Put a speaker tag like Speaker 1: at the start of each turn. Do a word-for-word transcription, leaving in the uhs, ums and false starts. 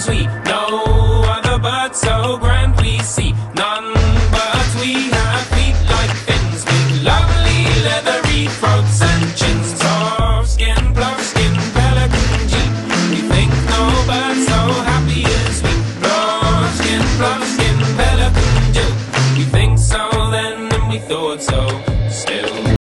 Speaker 1: sweet. No other bird so grand we see. None but we have feet like fins, with lovely leathery throats and chins. Soft skin, bluff skin, pelican jeep. We think no bird so happy as we. Bluff skin, bluff skin, pelican jeep. We think so then and we thought so.